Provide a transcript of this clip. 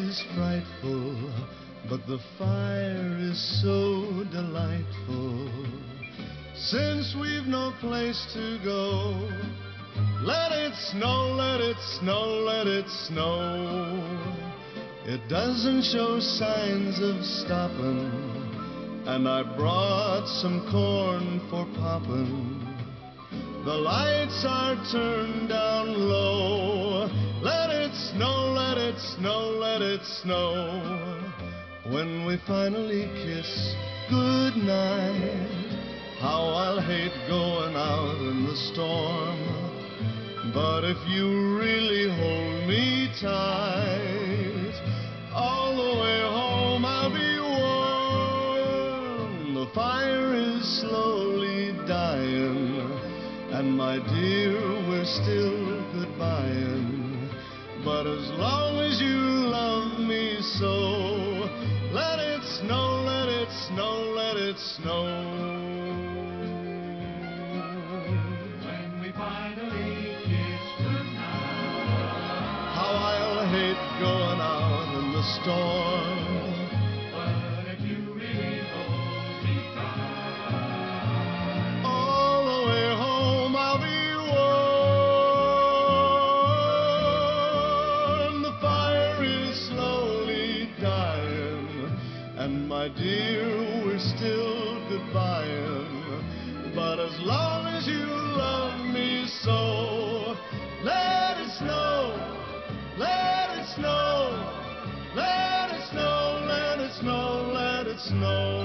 is frightful, but the fire is so delightful. Since we've no place to go, let it snow, let it snow, let it snow. It doesn't show signs of stopping, and I brought some corn for popping. The lights are turned down low. Let it snow, let it snow, let it snow. When we finally kiss goodnight, how I'll hate going out in the storm. But if you really hold me tight, all the way home I'll be warm. The fire is slowly dying, and my dear, we're still goodbying. But as long as you love me so, let it snow, let it snow, let it snow. When we finally kiss goodnight, how I'll hate going out in the storm. but if you really hold me tight, All the way home I'll be warm. The fire is slowly dying, and my dear, we're still goodbying. But as long as you love me so, let it snow, let it snow, let it snow, let it snow, let it snow.